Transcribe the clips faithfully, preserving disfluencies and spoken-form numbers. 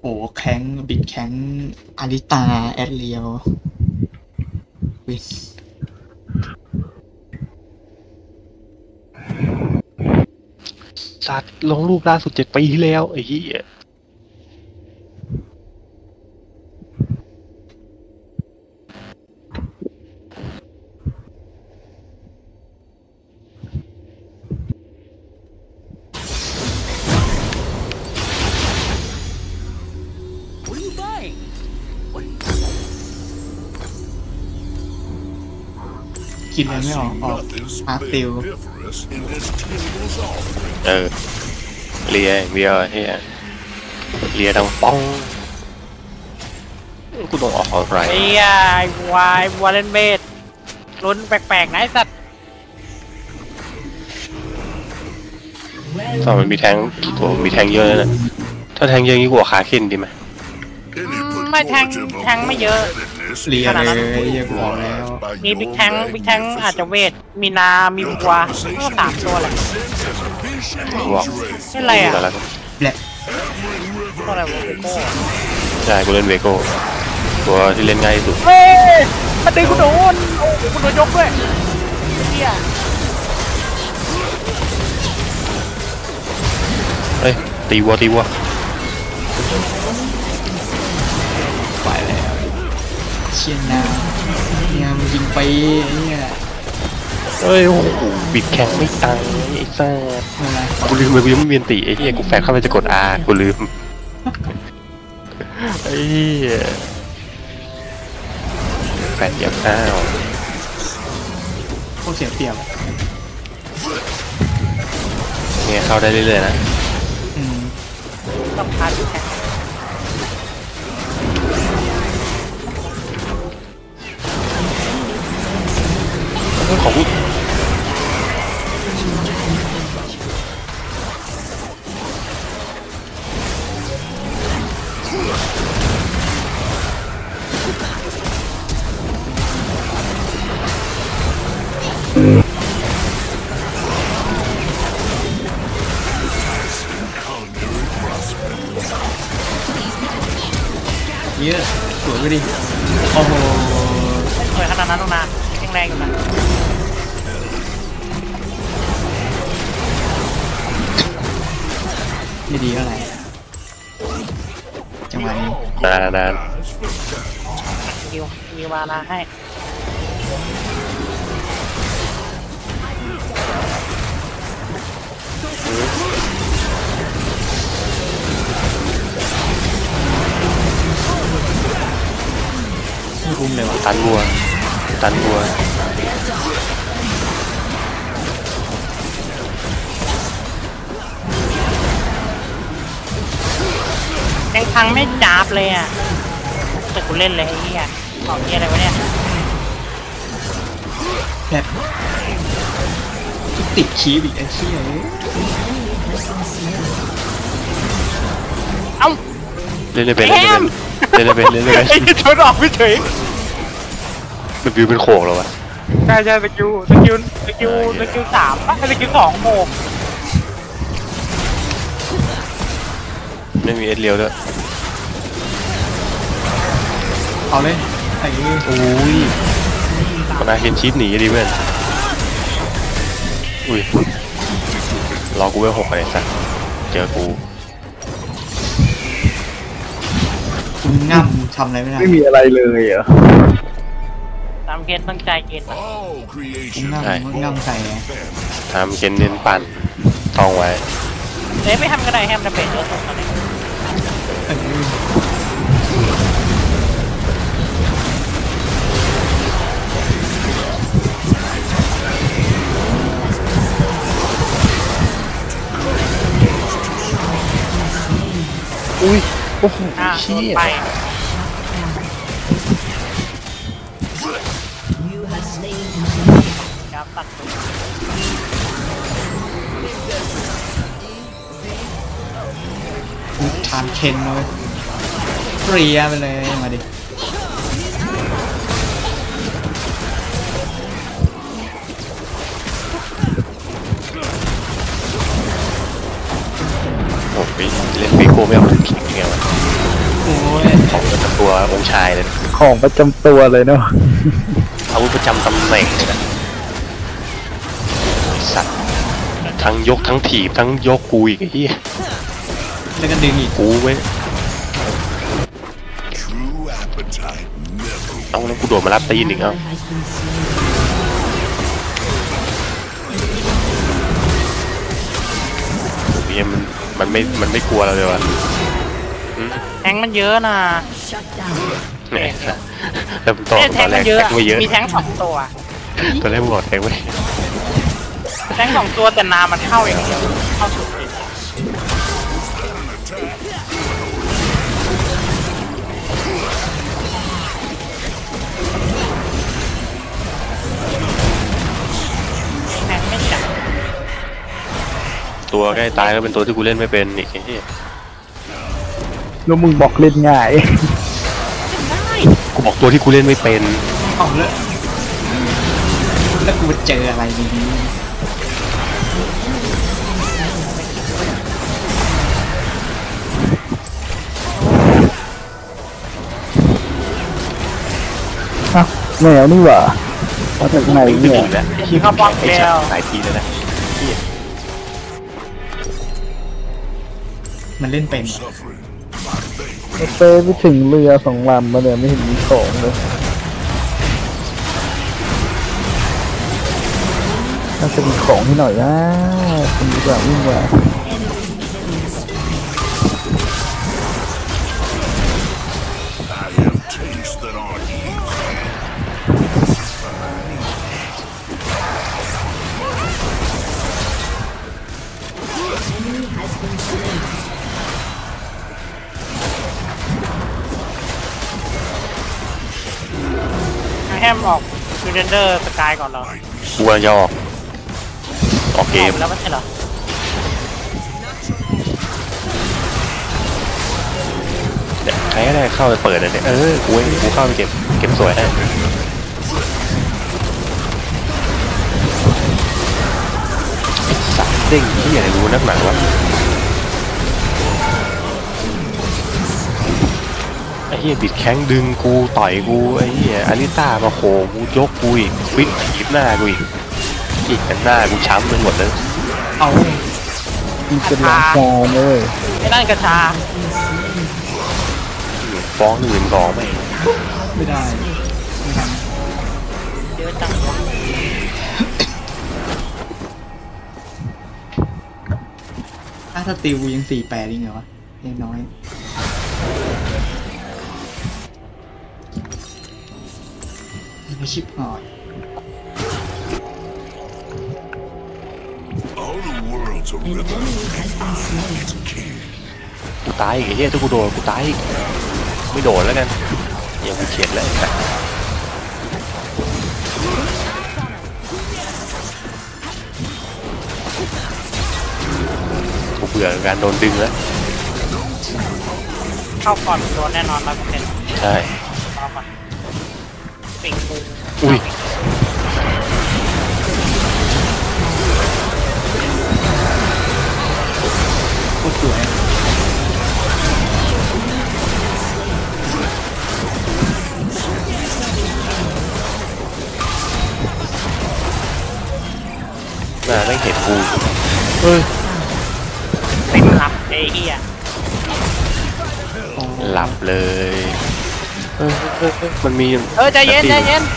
โอ้แข้งบิดแข้งอาริตาแอดเรียววิสัตว์ลงรูปล่าสุดเจ็ดปีที่แล้วไอ้เหี้ยคิดอะไรไม่ออกออกอาร์ติวเออเลียเลียเฮียเลียดังป้องกูต้องออกอะไรไอ้วายวาเลนเบดลุ้นแปลกๆนะไอ้สัตว์สองมันมีแทงกี่ตัวมีแทงเยอะนะถ้าแทงเยอะยิ่งกว่าคาเคนดีไหมไม่แทงแทงไม่เยอะเรียเลยยังบอกแล้วมีบิ๊กแทงบิ๊กแทงอาจจะเวทมีนามีบัวก็สามตัวแหละบอกนี่อะไรอ่ะแหละตัวอะไรวะเวโก้ใช่กูเล่นเวโก้ตัวที่เล่นง่ายที่สุดเฮ้ยมันดึงกูโดนโอ้กูโดนยกด้วยเฮียเฮ้ยตีวัวตีวัวไปแล้วเชียนนาเนี่ยมันยิงไปเนี่ยเฮ้ยโอ้โหบิดแข็งไม่ตายไอ้ซ่ากูลืมเลยกูยังไม่มีอันติไอ้เหี้ยกูแฝงเข้าไปจะกด R กูลืมไอ้เหี้ยแฝงเหยียบอ้าวโคตรเสียเปรียบเนี่ยเข้าได้เรื่อยๆนะอืมต้องพาดูแข่งของกูเยอะสวยไปดิโอ้โหสวยขนาดนั้นตรงนั้นแรงอยู่นะไม่ดีเท่าไหร่จังหวะนี้นานนานยิวยิวมานะให้ไม่คุ้มเลยวะตันบัวตันบัวยังพังไม่จับเลยอ่ะแต่กูเล่นเลยไอ้เหี้ยของเหี้ยอะไรวะเนี่ยแบบติดคีบอีกไอ้เชี่ยเอ้าเล่นเล่นเป็นเล่นเล่นเล่นเป็นเล่นเล่นเป็นไอ้ชนออกไม่เฉยมันวิวเป็นโขกเหรอวะใช่ใช่สกิลสกิลสกิลสกิลสามป่ะสกิลสองโมกไม่มีเอสเลียวด้วยเอาเลยไอ้โอ้ยมันน่าเห็นชีสหนีดิเพื่อนอุ้ยรอกูไว้หกเลยสักเจอกูคุณง่ำทำอะไรไม่ได้ไม่มีอะไรเลยเหรอตามเกณฑ์ตั้งใจเกณฑ์คุณง่ำง่ำใส่ทำเกณฑ์เน้นปั่นทองไว้เดี๋ยวไม่ทำก็ได้แฮมจะเป็นเยอะสุดเลยอุ้ยโอ้โหเชี่ยไปครับตัดทานเคนเลยเปรียไปเลยมาดิโอ้ยเล่นปีโก้ไม่เอาถึงคิงยังไงวะตัวองค์ชายเลยของประจำตัวเลยเนาะอาวุธประจำตำแหน่งเลยนะสัตว์ทั้งยกทั้งถีบทั้งยกกูอีกไอ้เหี้ยแล้วก็ดึงอีกกูไว้เอาแล้วกูโดดมารับตีนอีกเอ้าเฮียมันมันไม่มันไม่กลัวเราเลยวะแทงมันเยอะนะเนี่ยแล้วตอนเนี่ยแทตอง นแรมักนเยอะแทงไม่เยอะมีแทงสองตัวตอนแรกมึงบอกแทงไม่แทงสองตัวแต่นามันเข้าอย่างเดียวเข้าสุดเลยแทงไม่จับตัวใกล้ตายก็เป็นตัวที่กูเล่นไม่เป็นอีกไอ้เหี้ยแล้วมึงบอกเล่นง่ายกูบอกตัวที่กูเล่นไม่เป็นเอาเลยแล้วกูเจออะไรดีนี้อ่ะแมวนี่หว่ามาจากไหนไม่เนี่ยถึงแล้วไอ้มีเหี้ยข้าวป้องไอ้แก้สัตวว์หลายทีแล้วนะเหี้ยมันเล่นเป็นเหรอเป้ไปถึงเรือสองลำมาเนี่ยไม่เห็นมีของเลยน่าจะมีของที่หน่อยนะคุณดีกว่าวิ่งมาให้แฮมออกยูเรนเดอร์สกายก่อนเหรอกูกำลังจะออกออกเกออมกไปแล้วไม่ใช่เหรอเนี่ยใครก็ได้เข้าไปเปิดอันเนี่ยเออกูเองกูเข้าไปเก็บเก็บสวยให้ไอ้สัตว์เด้งที่อะไรรู้นักหนาวะไอ้เหี้ยบิดแข้งดึงกูต่อยกูไอ้เหี้ยอาริต้ามาโขกูยกกูอีกฟิกถีบหน้ากูอีกอีกกันหน้ากูช้ำไปหมดเลยเอามีเป็นหลังคาเลยไอ้นั่นกระชาฟ้องหนึ่งสองไม่ไม่ได้ไม่ทันเยอะจังวะถ้าสติลยังสี่แปดยังไงวะยังน้อยไม่ชิบหอยกูตายอีกไอ้เหี้ยถ้ากูโดนกูตายอีกไม่โดนแล้วกันยังกูเฉียดแล้วกูเบื่อกับการโดนดึงแล้วเข้าก่อนโดนแน่นอนร้อยเปอร์เซ็นต์ใช่รอก่อนปิงปูอุ้ยโคตรสวยน่าไม่เห็นกูเฮ้ยเต็มรับไอ้เหี้ยหลับเลยเฮ้ยเฮ้ยเฮ้ยมันมีเออใจเย็นใจเย็น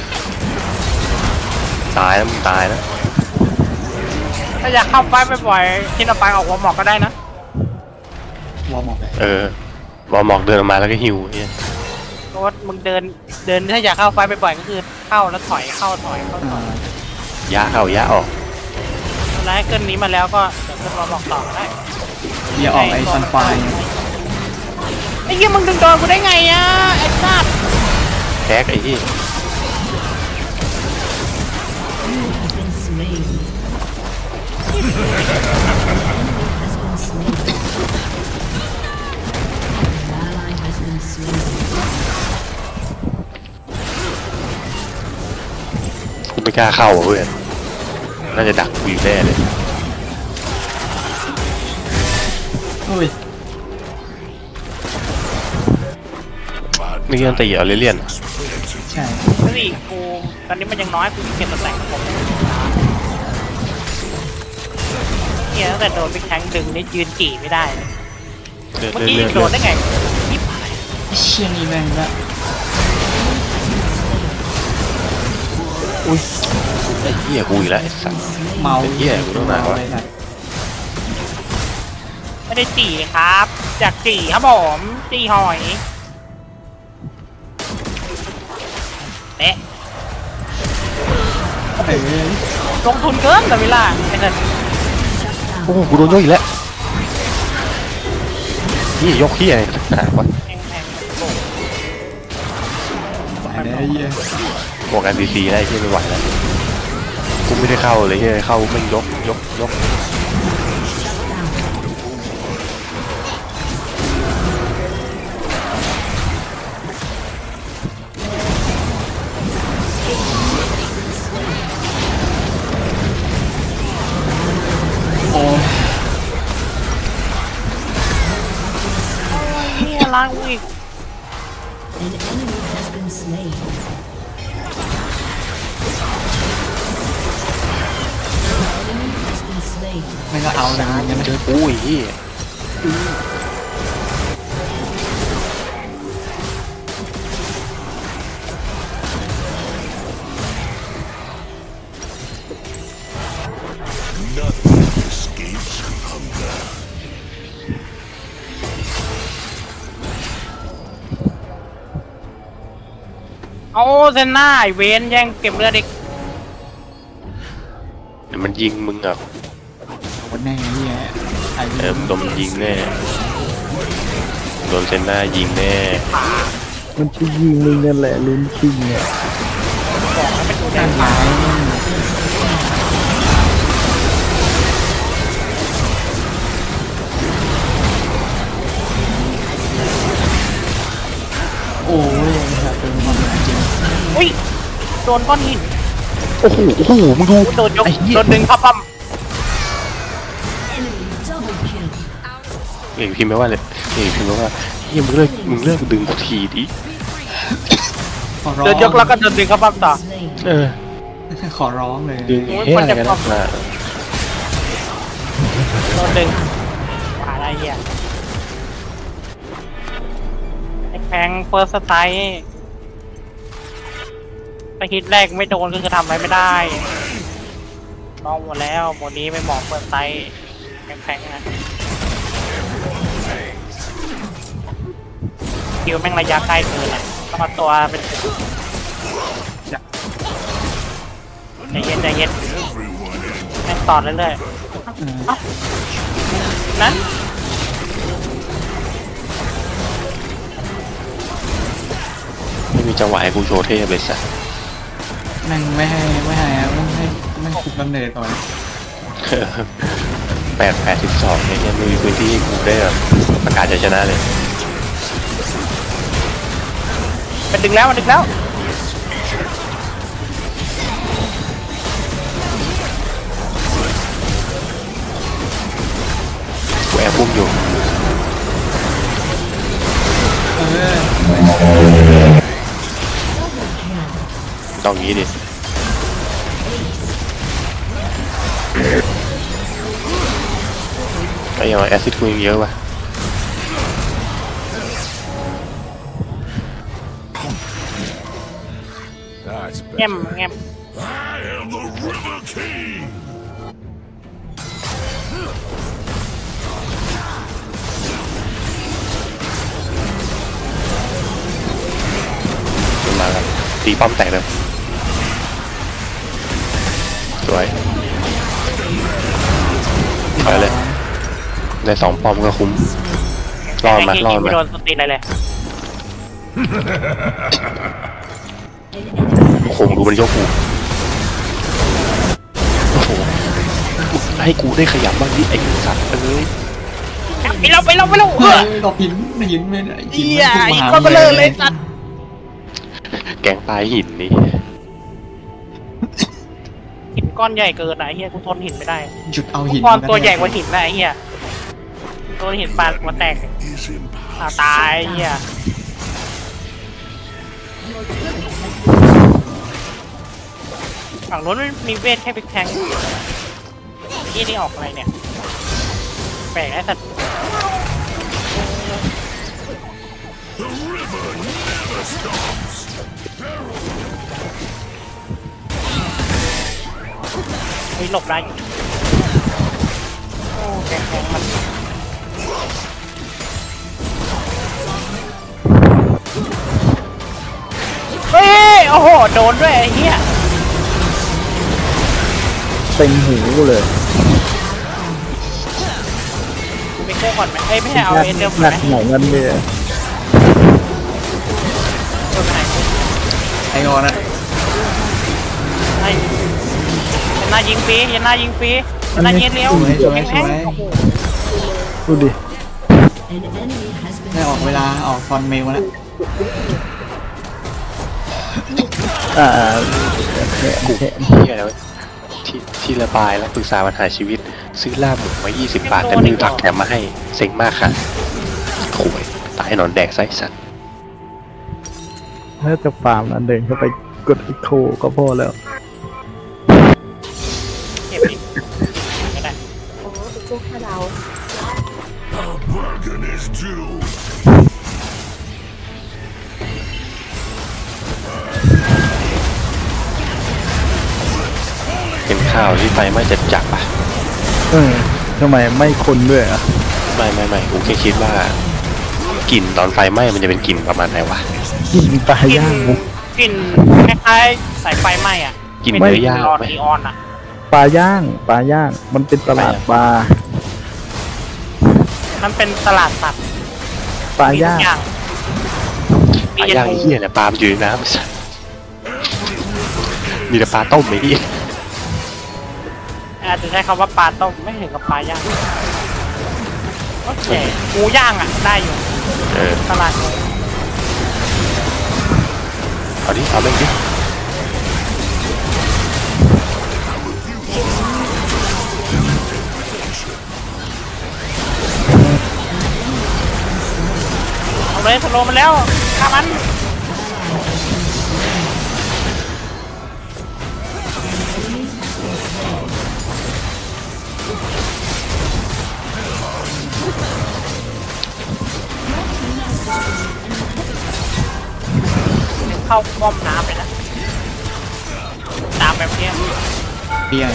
ตายแล้วมึงตายแล้วถ้าอยากเข้าไฟบ่อยๆที่เราไปออกหัวหมอกก็ได้นะวอร์มออกแบบเออวอร์มอกเดินออกมาแล้วก็หิวเนี่ยโค้ดมึงเดินเดินถ้าอยากเข้าไฟบ่อยๆก็คือเข้าแล้วถอยเข้าถอยเข้าถอ่าอยยะเข้ายะออกแล้วให้ขึ้นนี้มาแล้วก็เดี๋ยวขึ้นหัวหมอกต่อก็ได้เดี๋ยวออกไอ้ซันไฟไอ้เหี้ยมึงดึงโดนกูได้ไงอ่ะไอ้สัตว์แท็กไอ้ที่ กูไม่กล้าเข้าอ่ะเพื่อนน่าจะดักกูอยู่แน่เลยเฮ้ยนี่ยันตีเอาเลี่ยนใช่นี่กูตอนนี้มันยังน้อยกูเก็บตัวแต่งผมเฮียตั้งแต่โดนบิ๊กแทงดึงนี่ยืนกี่ไม่ได้เลยเลื่อนเมื่อกี้เลื่อนโดนได้ไงยิบไอ้เชี่ยนี่แม่งละอุ้ยไอ้เหี้ยกูอีกแล้วไอ้สัสเมาไอ้เหี้ยกูต้องหนาวะเลยนะไม่ได้จีครับจากจีครับผมจีหอยเอ๊ะเออลงทุนเกินแต่เวลาไอ้นั่นโอ้กูโดนยกอีกแล้วนี่ยกเหี้ยหาวะแพงแพงโลไปเลยไอ้เหี้ยบอกกันดีซีได้ที่ไม่ไหวแล้วกูไม่ได้เข้าเลยเหี้ยเข้าไม่ยกยกยกโอ้นี่ล้างอีก An enemy has been slain. ไม่ก็เอาเลยมันยังไม่เจอกูไอ้เหี้ยเอาเซนน่าไอเวนแย่งเก็บเลือดอีกเดี๋ยวมันยิงมึงอ่ะโดนแน่ไอ้เหี้ยไอ้เออโดนมันยิงแน่โดนเซนหน้ายิงแน่มันจะยิงมึงนั่นแหละลุ้นชิงเนี่ยบอกให้ไปดูแดด้าน นฟ้าซ้ายโอ้ยครับเป็นความจริงอุ้ยโดนก้อนหินโอ้โหโอ้โหมึงดูโดนยกไอ้เหี้ยโดนดึงพับปั๊ม Enemy double kill. เอกพิมพ์ไหมว่าเลยเอกพิมพ์ไหมว่าเฮียมึงเลิกมึงเลิกดึงกูทีดิขอร้องโดนยกแล้วก็โดนดึงพับปั๊มต่อ Slain. เออขอร้องเลยดึงโอ้ยเฮียคนอะไรจะกันปรับนะโดนดึงอะไรเหี้ยไอ้แพงเฟิร์สสไตล์ไปฮิตแรกไม่โดนก็คือทำอะไรไม่ได้ลองหมดแล้วหมดนี้ไม่เหมาะเฟิร์สสไตล์แพงๆนะคิวแม่งระยะใกล้เกินอ่ะต้องเอาตัวเป็นใจเย็นใจเย็นแม่งต่อเรื่อยเออๆนั้นไม่มีจังหวะให้กูโชว์เทพเลยสัสแม่งไม่ให้ไม่ให้ไม่ให้ไม่คุมกำเนิดก่อนแปดแปดสิบสองเนี่ยยังไม่มีพื้นที่ให้กูได้แบบประกาศชัยชนะเลยมันดึงแล้วมันดึงแล้วกูแอบพุ่มอยู่เออต้องงี้ดิไอ้ยังแอซิดกูยังเยอะวะแง้มแง้มมันมาแล้วตีป้อมแตกเลยสวยไปเลยได้สองป้อมก็คุ้มรอดมารอดไม่มาโดนสตีนอะไรเลยโอ้โหดูมันยกกูโอ้โหให้กูได้ขยับบ้างดิไอ้สัตว์เอ้ยไปเราไปเราไปเราเอเฮ้อยดอกหินหินไม่ได้หิเหี้นยมันอีกพุ่งคนมาเบลอหาเลยสัตว์แกงปลายหินนี่หินก้อนใหญ่เกินนะไอ้เฮียกูทนหินไม่ได้หยุดเอาหินก้อนตัวใหญ่กว่าหินนะไอ้เฮียโดนหินปาดมาแตกอ่าตายไอ้เฮียฝั่งนู้นมันมีเวทแค่บิ๊กแทงที่นี่ออกอะไรเนี่ยแปลกไอ้สัตว์มีหลบได้อยู่โอ้แกงแทงมันเฮ้ยโอ้โหโดนด้วยไอ้เหี้ยเต็งหูกูเลยไปโก้ก่อนไหมเอ้ยไม่ให้เอาเอ็นเดิมหก่นัอนกไหมหน่อยนั่นเนี่ยเดิมไปไหนไอ้งอนนะไอ้ยันหน้ายิงฟรียันหน้ายิงฟรียันหน้ายิงเลี้ยวสวยสวยแพสงวยๆโอ้โหดูดิ An enemy has been ได้ออกเวลาออกฟอนเมลแล้วอ่าแค่กูแค่เฮียแล้วะที่ที่ระบายและปรึกษาปัญหาชีวิต ซื้อลาบหมูมายี่สิบบาทแต่ไม่มีผักแถมมาให้เซ็งมากค่ะโข่ยตายหนอนแดกไส้สัตว์ถ้าจะฟาร์มนั้นเดินเข้าไปกดอีโคก็พอแล้วเก็บดิก็ได้เป็นข้าวที่ไฟไหม้จัดจักอ่ะเออทำไมไม่คนด้วยอ่ะไม่ไม่ไม่กูแค่คิดว่ากลิ่นตอนไฟไหม้มันจะเป็นกลิ่นประมาณไหนวะกินปลากินย่างกลิ่นคล้ายๆสายไฟไหม้อ่ะกลิ่นเป็เนื้อย่างนีออนไหมนีออนอ่ะปลาย่างปลาย่างมันเป็นตลาดปลามันเป็นตลาดสัตว์ปลาย่างมีปลาทุกย่างมีไอ้เหี้ยเนี่ยปลามันอยู่ในน้ำไอ้สัสมีแต่ปลาต้มไอ้เหี้ยอาจจะใช้คำว่าปลาต้มไม่ถึงกับปลาย่างโอเคหมูย่างอ่ะได้อยู่เออตลาดหมูเอาดิเอาเล่นดิเอาเลยสโลว์มันแล้วฆ่ามันเข้าป้อมน้ำเลยนะน้ำแบบเนี้ยเบียร์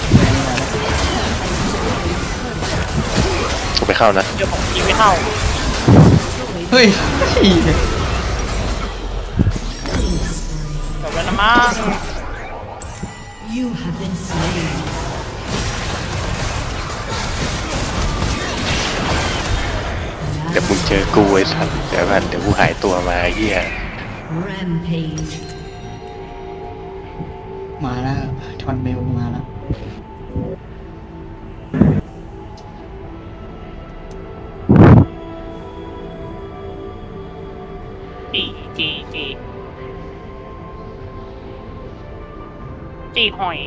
กูไปเข้านะเดี๋ยวผมยิงไม่เข้าเฮ้ยจบแล้วนะมั้ง you have been slain. เดี๋ยวมึงเจอกูไอ้สัสเดี๋ยวมันเดี๋ยวกูหายตัวมาไอ้เหี้ย Rampage. มาแล้วทอนเมลมาแล้วจีจีจีจีหอย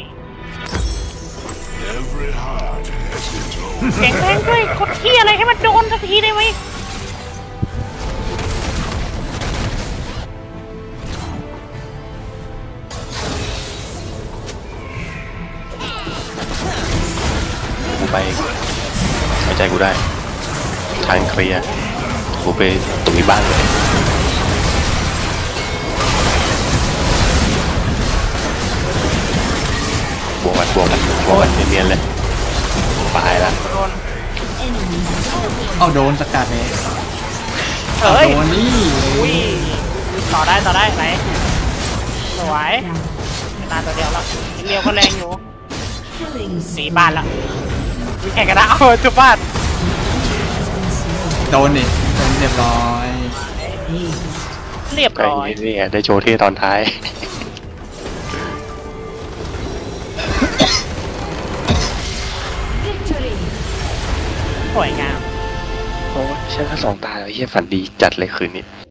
แข็งแรงด้วยกดที่อะไรให้มันโดนสักทีได้ไหมกูไปไว้ใจกูได้ทางเคลียร์กูไปตรงนี้บ้านเลยบวกกันบวกกันบวกกันเนียนๆเลยตายละโดนเอาโดนสกัดเลยเฮ้ยโดนนี่อุ้ยต่อได้ต่อได้ไหนสวยเป็นนานตัวเดียวแล้วเรียวก็แรงอยู่ Killing สี spree. บ้านแล้วมีแข่งกันนะเอาจุบบ้านโดนดิโดนเรียบร้อยเรียบไอ้ร้อยนี่ได้โชว์เท่ตอนท้าย Victory. สวยงามโอ้ยใช่แค่สองตาแล้วเฮียฝันดีจัดเลยคืนนี้